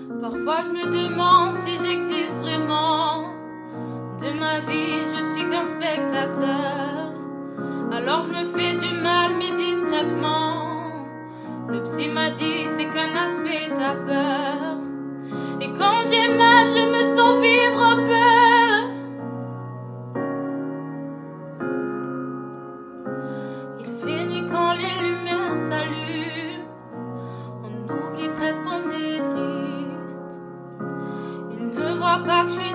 Parfois je me demande si j'existe vraiment. De ma vie je suis qu'un spectateur. Alors je me fais du mal mais discrètement. Le psy m'a dit c'est qu'un aspect ta peur. Et quand j'ai mal je me sens vivre peu. Il fait nuit quand les lumières s'allument. On oublie presque qu'on est triste. Il ne voit pas que je suis